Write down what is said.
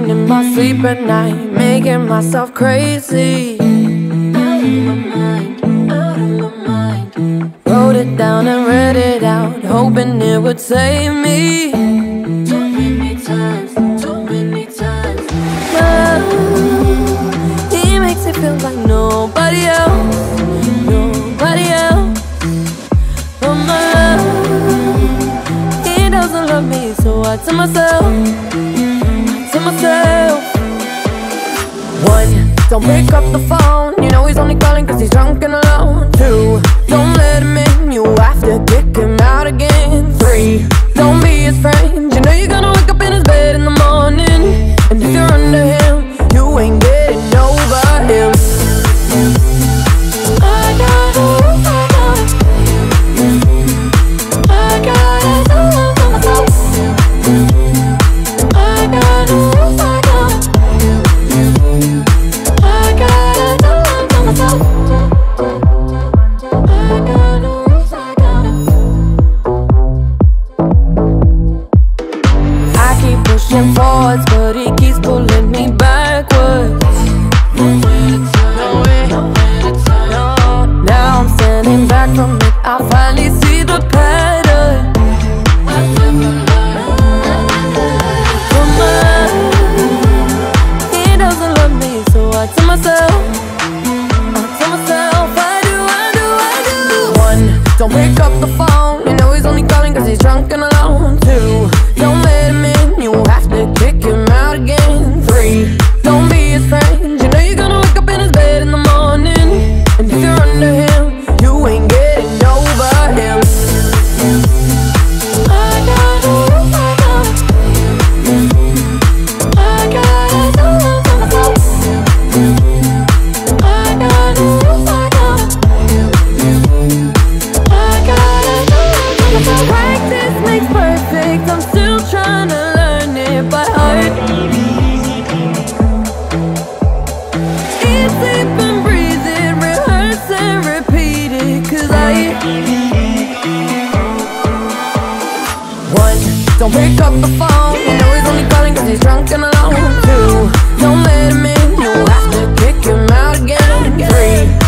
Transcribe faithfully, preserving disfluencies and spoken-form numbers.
Alone in my sleep at night, making myself crazy. Out of my mind, out of my mind. Wrote it down and read it out, hoping it would save me. Too many times, too many times. Well, he makes it feel like nobody else, nobody else. But my love, he doesn't love me, so I tell myself, I tell myself. One, don't pick up the phone, you know he's only calling cause he's drunk and alone. Two, don't let him in, you have to kick him out again. Three, don't be his friend, you know you're gonna wake up in his bed in the morning. And if you're under him, you ain't getting over him. I got a I got it all myself. I got it pushing forwards, but he keeps pulling me backwards. Now I'm standing back from it, I finally see the pattern. But my, he doesn't love me, so I tell myself, I tell myself, I do, I do, I do. One, don't pick up the phone, you know he's only calling cause he's drunk and alone. Two, don't let him in, you have to kick him out again. Three, don't be his friend, you know you're gonna wake up in his bed in the morning. And if you're under him, you ain't getting over him. I got it, I got it, I got it all myself. I got it, I got it, I got it all myself. Practice makes perfect, I'm still trying to learn it by heart. Eat, sleep and breathe it, rehearse and repeat it, cause I One, don't pick up the phone, you know he's only calling cause he's drunk and alone. Two, don't let him in, you have to kick him out again. Three,